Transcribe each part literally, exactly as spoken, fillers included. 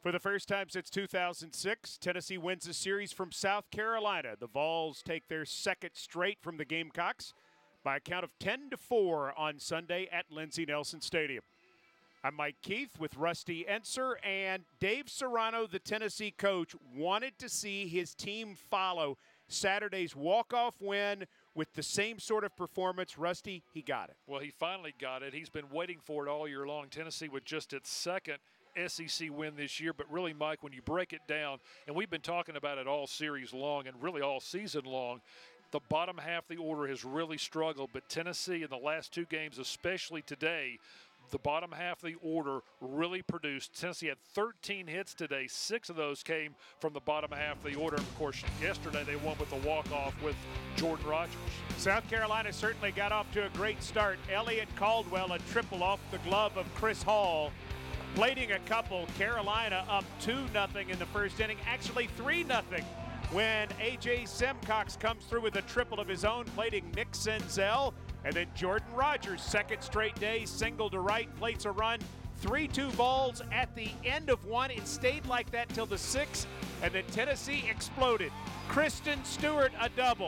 For the first time since two thousand six, Tennessee wins a series from South Carolina. The Vols take their second straight from the Gamecocks by a count of ten to four on Sunday at Lindsey Nelson Stadium. I'm Mike Keith with Rusty Enser, and Dave Serrano, the Tennessee coach, wanted to see his team follow Saturday's walk-off win with the same sort of performance. Rusty, he got it. Well, he finally got it. He's been waiting for it all year long. Tennessee with just its second S E C win this year, but really, Mike, when you break it down, and we've been talking about it all series long and really all season long, the bottom half of the order has really struggled, but Tennessee in the last two games, especially today, the bottom half of the order really produced. Tennessee had thirteen hits today. Six of those came from the bottom half of the order. And, of course, yesterday they won with the walk-off with Jordan Rogers. South Carolina certainly got off to a great start. Elliott Caldwell, a triple off the glove of Chris Hall. Plating a couple. Carolina up two nothing in the first inning. Actually three nothing when A J Simcox comes through with a triple of his own, plating Nick Senzel. And then Jordan Rogers, second straight day, single to right, plates a run. three two balls at the end of one. It stayed like that till the sixth, and then Tennessee exploded. Kristen Stewart, a double.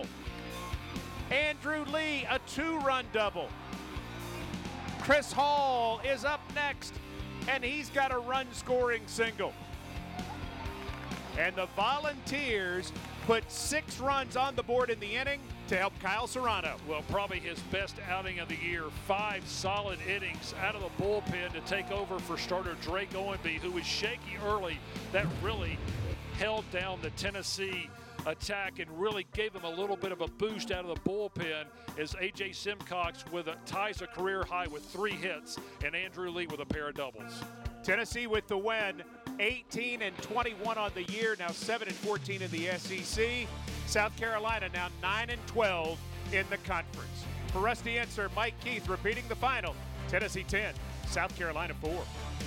Andrew Lee, a two-run double. Chris Hall is up next, and he's got a run-scoring single. And the Volunteers put six runs on the board in the inning to help Kyle Serrano. Well, probably his best outing of the year. Five solid innings out of the bullpen to take over for starter Drake Owenby, who was shaky early. That really held down the Tennessee attack and really gave them a little bit of a boost out of the bullpen as A J Simcox with a, ties a career high with three hits, and Andrew Lee with a pair of doubles. Tennessee with the win, eighteen and twenty-one on the year, now seven and fourteen in the S E C. South Carolina now nine and twelve in the conference. For Rusty Enser, Mike Keith repeating the final. Tennessee ten, South Carolina four.